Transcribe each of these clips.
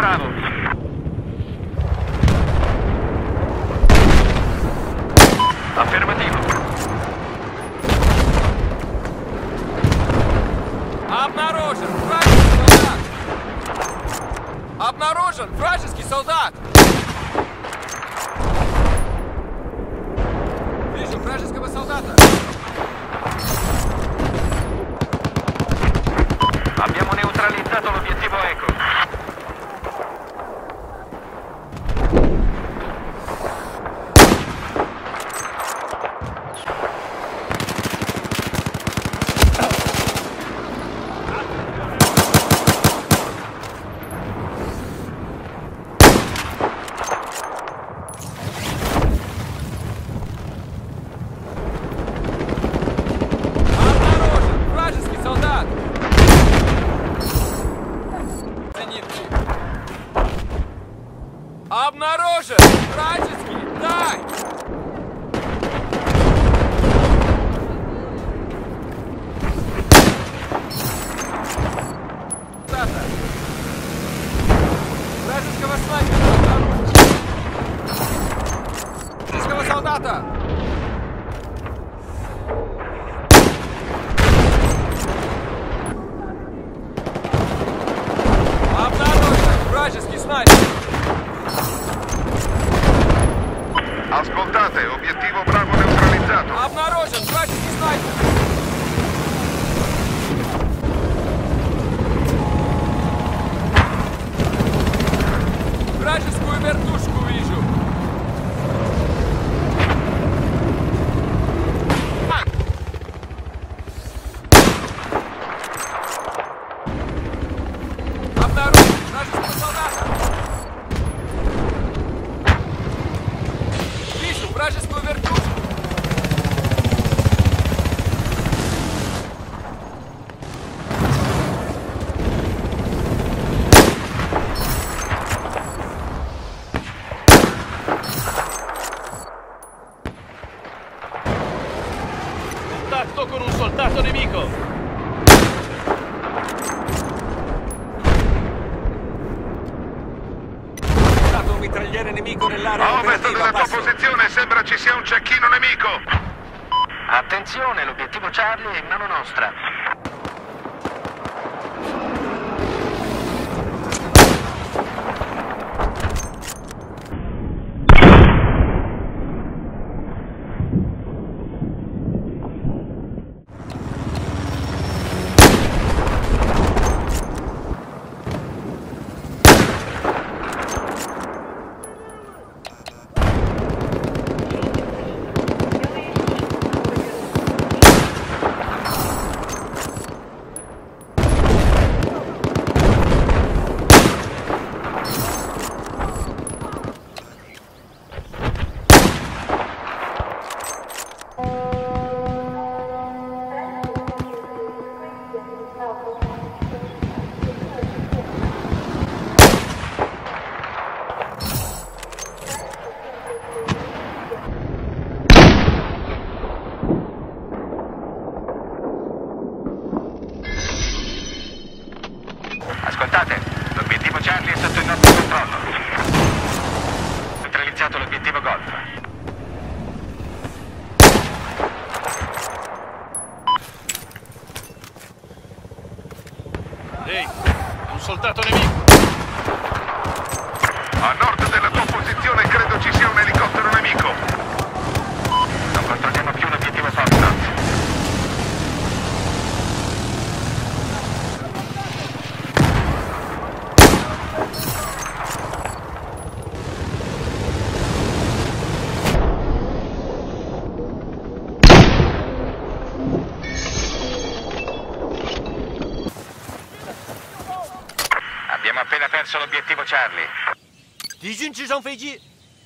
Bravo. Affermativo. Обнаружен вражеский солдат! Обнаружен вражеский солдат! Вижу вражеского солдата! Abbiamo neutralizzato l'obiettivo Eco. Обнаружен вражеский солдат! Зенитки! Обнаружен вражеский! Дай! Солдата! Вражеского снайпера обнаружен! Вражеского солдата! Обнаружен вражеский снайпер! Ascoltate, obiettivo Bravo neutralizzato. Обнаружен вражеский снайпер! Вражескую вертушку вижу! Обнаружен вражеского солдата! Вижу вражескую вертушку! Contatto con un soldato nemico! Stato un mitragliere nemico nell'area A ovest operativa, della tua passo. posizione sembra ci sia un cecchino nemico. Attenzione, l'obiettivo Charlie è in mano nostra. Ascoltate, l'obiettivo Charlie è sotto il nostro controllo. Neutralizzato l'obiettivo Golf. Ehi, un soldato nemico! A nord della tua posizione credo ci sia un elicottero nemico. Non controlliamo più l'obiettivo Foxtrot. Abbiamo appena perso l'obiettivo Charlie. 敌军直升飞机！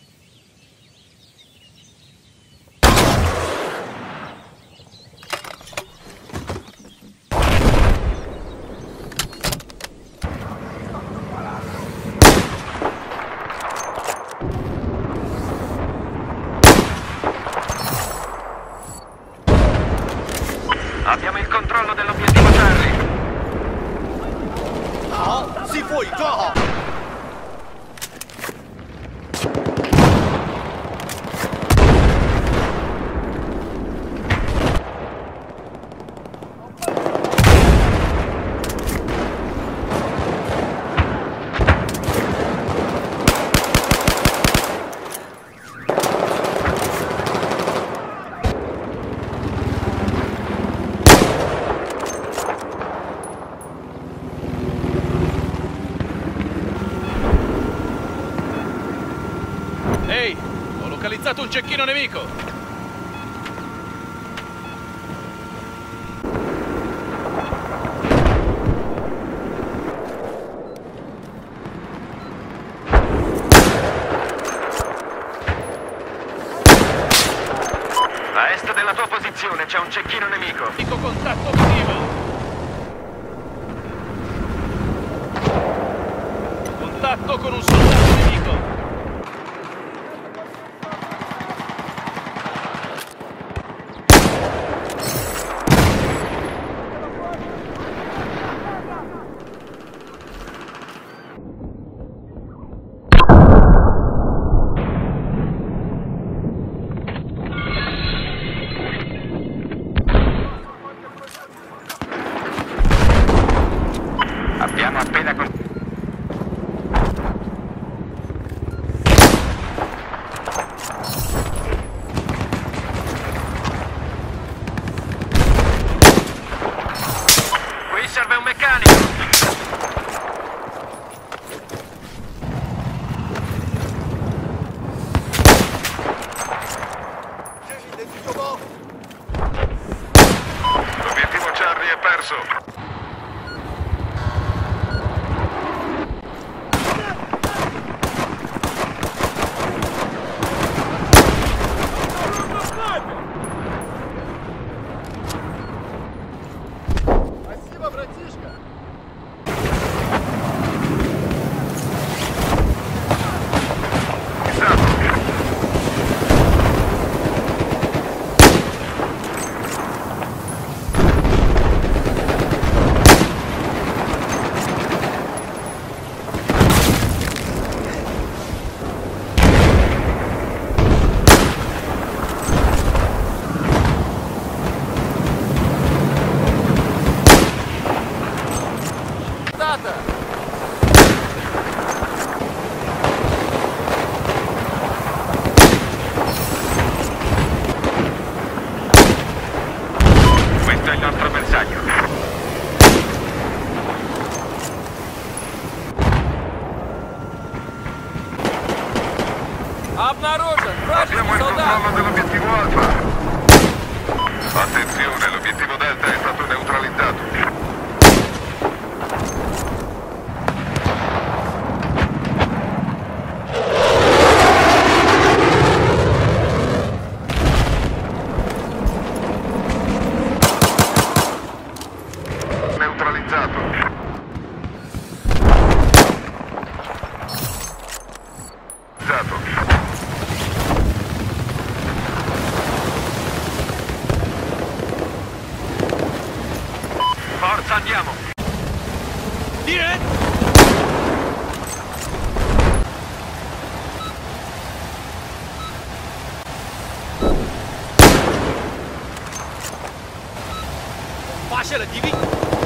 Abbiamo il controllo dell'obiettivo Charlie. 好，C4已抓好。 Ehi, ho localizzato un cecchino nemico! A est della tua posizione c'è un cecchino nemico. Dico contatto visivo! Contatto con un soldato nemico! Abbiamo appena Qui serve un meccanico. L'obiettivo Charlie è perso. Questo è il nostro bersaglio. Обнаружен! Abbiamo Вражеский il солдат! controllo dell'obiettivo Alfa. Attenzione, l'obiettivo Delta è stato neutralizzato. Neutralizzato. Forza, andiamo! 敌人！ 发现了敌兵！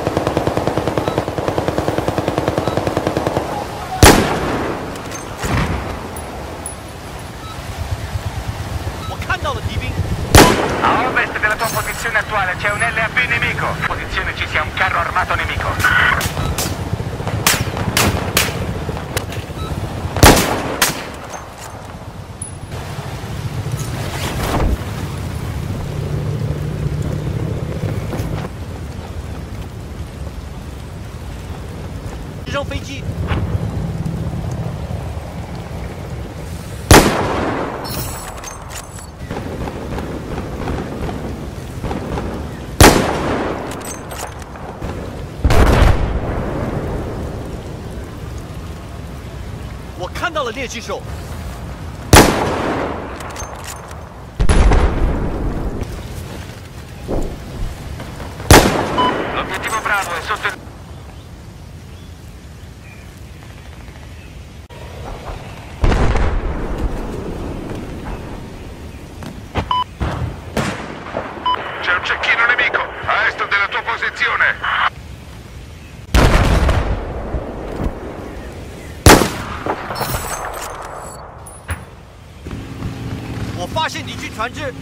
我看到了敌兵！ A ovest della tua posizione attuale c'è un LAV nemico. In posizione ci sia un carro armato nemico. 直升飞机！ 我看到了猎击手。 L'obiettivo Bravo è sotto il... C'è un cecchino nemico a est della tua posizione. 我发现敌军船只！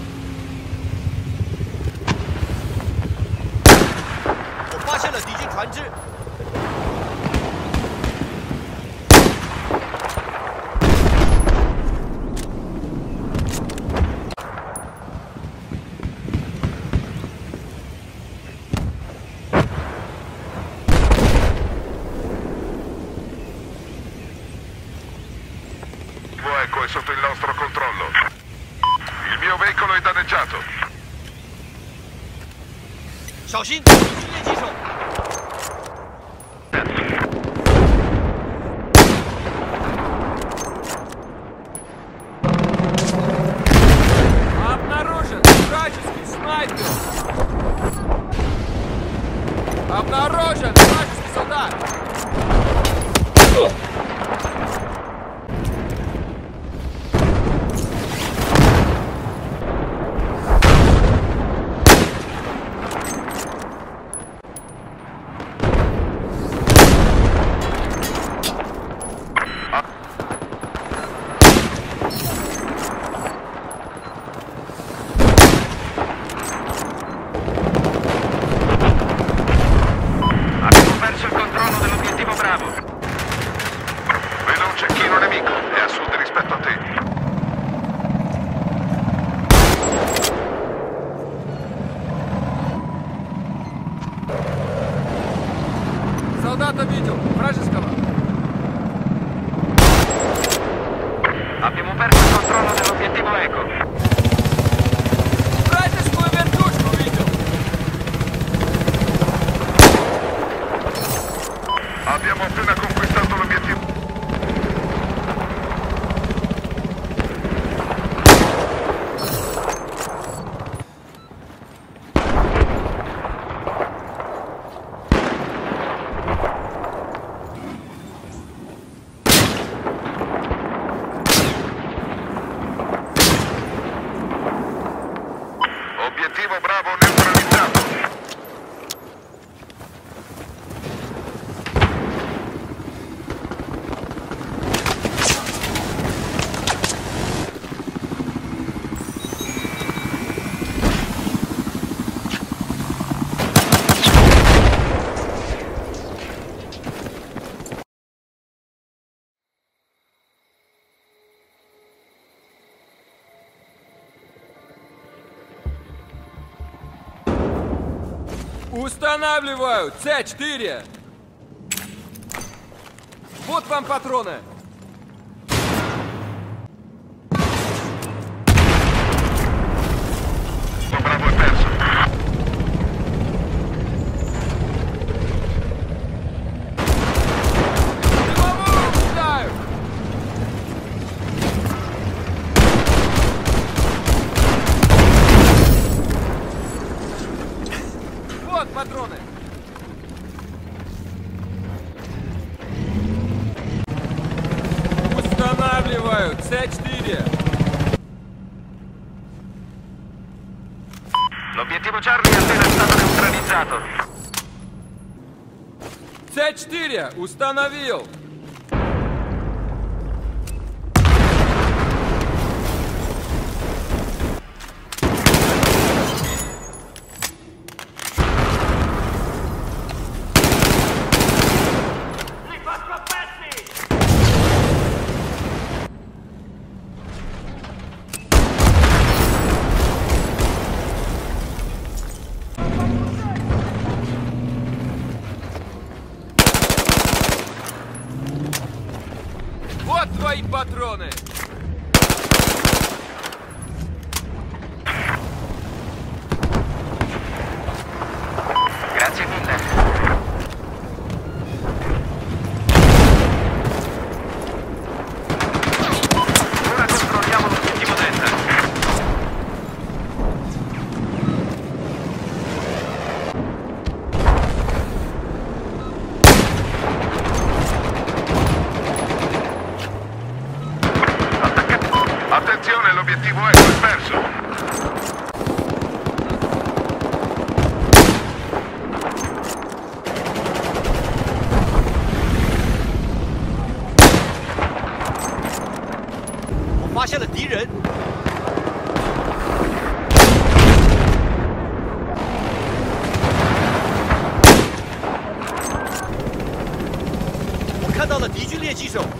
我发现了敌军船只！ nemico è sotto il nostro controllo. Il mio veicolo è danneggiato. 小心，敌军猎击手！ Обнаружен вражеский снайпер! Обнаружен вражеский солдат! Abbiamo perso il controllo dell'obiettivo Bravo. Vedo un cecchino nemico, è a sud rispetto a te. Солдата видел! Вражеского! Abbiamo perso il controllo dell'obiettivo Eco. Вражескую вертушку видел! Abbiamo appena conquistato l'obiettivo. Obiettivo Bravo neutralizzato. Устанавливаю! С4! Вот вам патроны! Bravo è perso. Дымовую кидаю! Вот патроны! Устанавливаю! С4! L'obiettivo Charlie è appena stato neutralizzato. С4! Установил! Вот твои патроны! Grazie mille. Ora controlliamo l'obiettivo Delta. Attenzione, l'obiettivo Eco è perso. 我发现了敌人，我看到了敌军猎击手。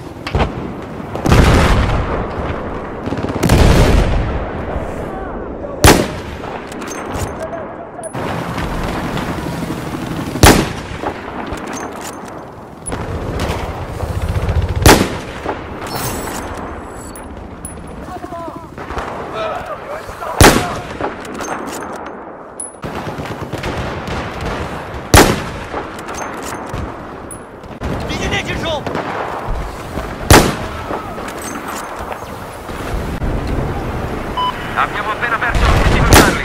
Abbiamo appena perso l'obiettivo Charlie.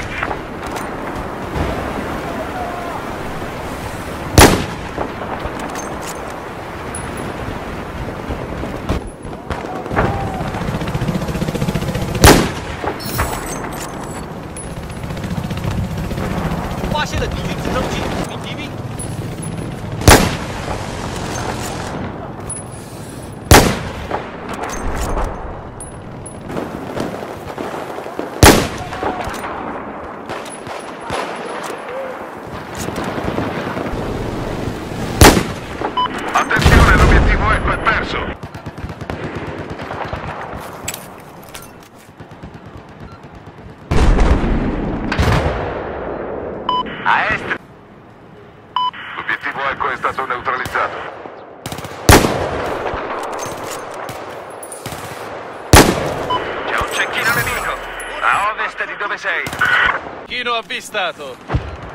Attenzione, l'obiettivo Eco è perso. A est. L'obiettivo Eco è stato neutralizzato. C'è un cecchino nemico. A ovest di dove sei. Chino avvistato.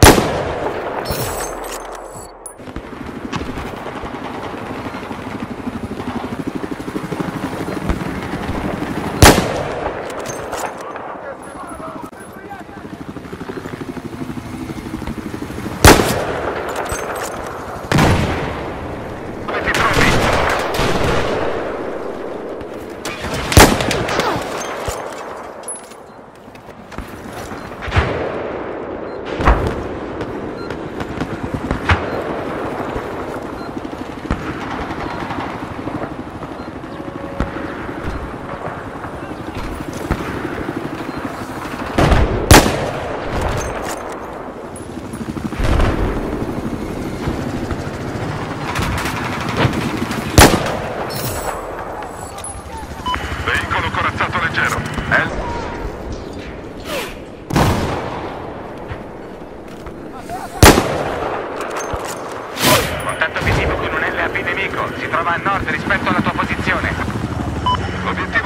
Contatto visivo con un LAP nemico. Si trova a nord rispetto alla tua posizione. L'obiettivo...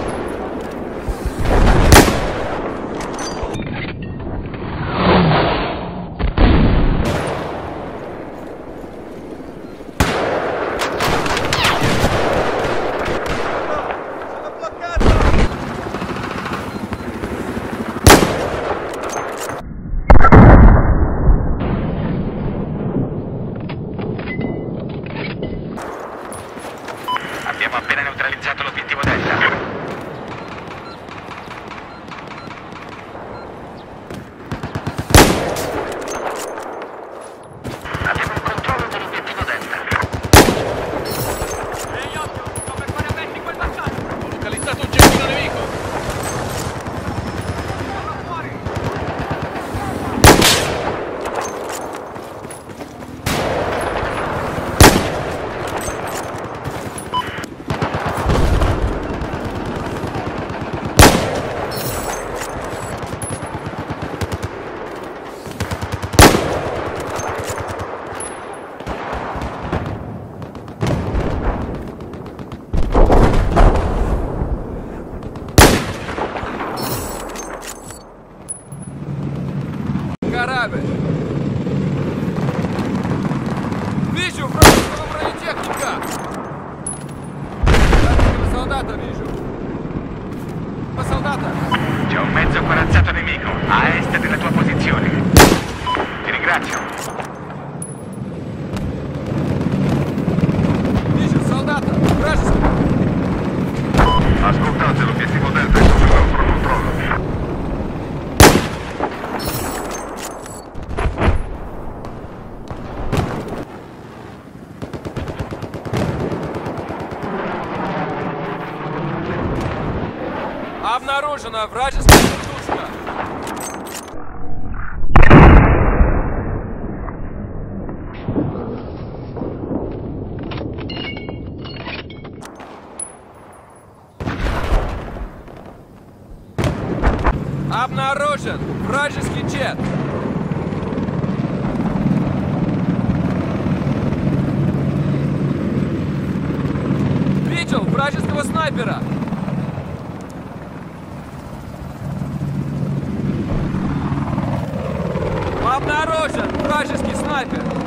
Abbiamo appena neutralizzato l'obiettivo Delta. Abbiamo il controllo dell'obiettivo Delta. Ehi, occhio! Sto per fare aperti quel passaggio! Ho localizzato un cecchino nemico! Корабль! Вижу вражеского бронетехника! Вражеского солдата вижу! По солдата! C'è un mezzo corazzato nemico a est della tua posizione. Ti ringrazio. Вижу солдата! Вражеского! Ascoltate, l'obiettivo Delta è sotto il nostro controllo. Обнаружена вражеская вертушка! Обнаружен вражеский джет! Видел вражеского снайпера! Обнаружен вражеский снайпер!